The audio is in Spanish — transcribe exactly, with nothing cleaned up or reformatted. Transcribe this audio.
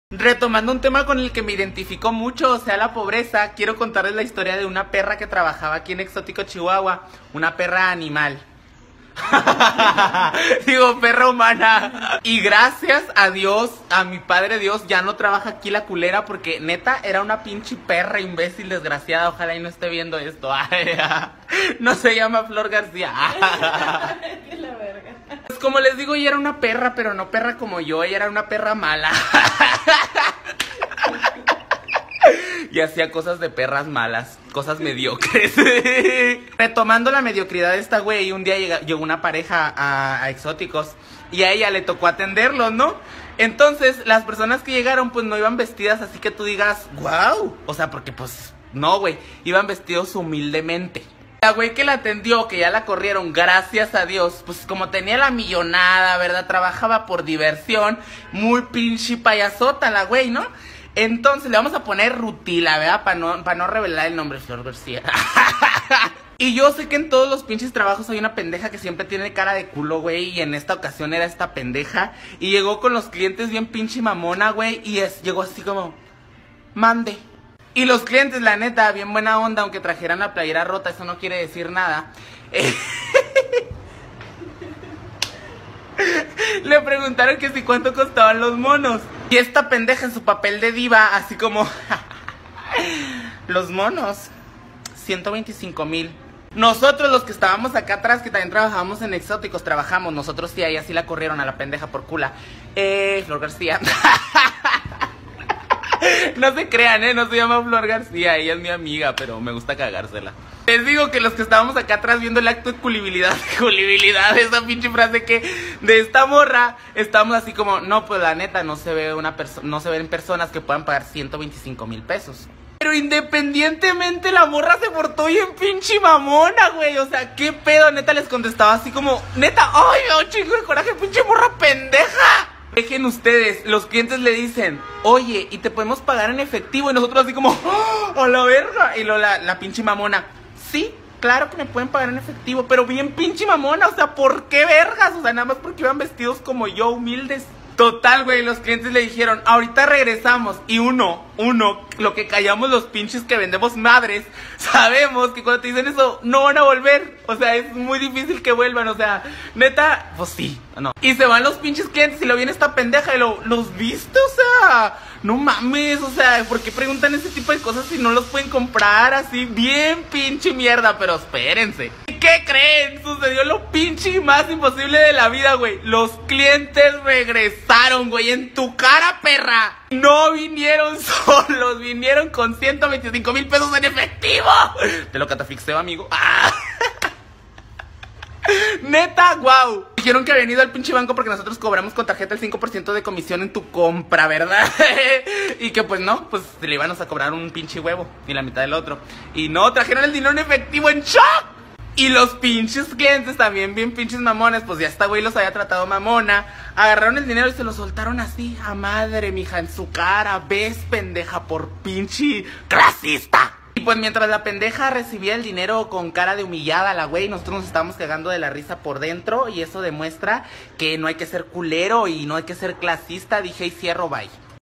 Retomando un tema con el que me identificó mucho, o sea, la pobreza, quiero contarles la historia de una perra que trabajaba aquí en Exótico, Chihuahua. Una perra animal. Digo, perra humana. Y gracias a Dios, a mi padre Dios, ya no trabaja aquí la culera, porque neta era una pinche perra imbécil, desgraciada. Ojalá y no esté viendo esto. No se llama Flor García. La verga. Pues como les digo, ella era una perra, pero no perra como yo. Ella era una perra mala. Y hacía cosas de perras malas, cosas mediocres. Retomando la mediocridad de esta güey, un día llega, llegó una pareja a, a Exóticos y a ella le tocó atenderlos, ¿no? Entonces, las personas que llegaron, pues no iban vestidas así que tú digas, wow. O sea, porque pues, no, güey, iban vestidos humildemente. La güey que la atendió, que ya la corrieron, gracias a Dios, pues como tenía la millonada, ¿verdad? Trabajaba por diversión, muy pinche payasota la güey, ¿no? Entonces le vamos a poner Rutila, ¿verdad? Para no, para no revelar el nombre, Flor García. Y yo sé que en todos los pinches trabajos hay una pendeja que siempre tiene cara de culo, güey. Y en esta ocasión era esta pendeja. Y llegó con los clientes bien pinche mamona, güey. Y es, llegó así como, mande. Y los clientes, la neta, bien buena onda, aunque trajeran la playera rota, eso no quiere decir nada. Le preguntaron que si cuánto costaban los monos. Y esta pendeja en su papel de diva, así como, los monos, ciento veinticinco mil. Nosotros los que estábamos acá atrás, que también trabajábamos en Exóticos, trabajamos, nosotros sí, ahí así la corrieron a la pendeja por cula. Eh, Flor García. No se crean, eh, no se llama Flor García, ella es mi amiga, pero me gusta cagársela. Les digo que los que estábamos acá atrás viendo el acto de culibilidad, culibilidad, esa pinche frase que de esta morra, estamos así como, no, pues la neta, no se ve una persona, no se ven personas que puedan pagar ciento veinticinco mil pesos. Pero independientemente la morra se portó bien pinche mamona, güey, o sea, qué pedo, neta les contestaba así como, neta, ay, me da un chingo de coraje, pinche morra pendeja. Dejen ustedes, los clientes le dicen, oye, ¿y te podemos pagar en efectivo? Y nosotros así como, ¡oh, a la verga! Y luego la, la pinche mamona, sí, claro que me pueden pagar en efectivo, pero bien pinche mamona, o sea, ¿por qué vergas? O sea, nada más porque iban vestidos como yo, humildes. Total, güey, los clientes le dijeron, ahorita regresamos. Y uno, uno, lo que callamos los pinches que vendemos madres, sabemos que cuando te dicen eso, no van a volver. O sea, es muy difícil que vuelvan, o sea, neta, pues sí, no. Y se van los pinches clientes y lo viene esta pendeja y lo, ¿los viste? O sea, no mames, o sea, ¿por qué preguntan ese tipo de cosas si no los pueden comprar así? Bien pinche mierda, pero espérense. ¿Qué creen? Sucedió lo pinche más imposible de la vida, güey. Los clientes regresaron, güey, en tu cara, perra. No vinieron solos, vinieron con ciento veinticinco mil pesos en efectivo. Te lo catafixeo, amigo. ¡Ah! Neta, wow. Dijeron que habían ido al pinche banco porque nosotros cobramos con tarjeta el cinco por ciento de comisión en tu compra, ¿verdad? Y que pues no, pues le íbamos a cobrar un pinche huevo y la mitad del otro. Y no, trajeron el dinero en efectivo en shock. Y los pinches clientes también bien pinches mamones, pues ya esta güey los había tratado mamona. Agarraron el dinero y se lo soltaron así, a madre, mija, en su cara. ¿Ves, pendeja, por pinche clasista? Y pues mientras la pendeja recibía el dinero con cara de humillada, la güey, nosotros nos estábamos cagando de la risa por dentro. Y eso demuestra que no hay que ser culero y no hay que ser clasista. Dije y cierro, bye.